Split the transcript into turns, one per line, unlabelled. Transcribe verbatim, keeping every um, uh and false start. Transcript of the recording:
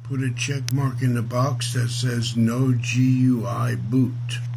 Put a check mark in the box that says no G U I boot.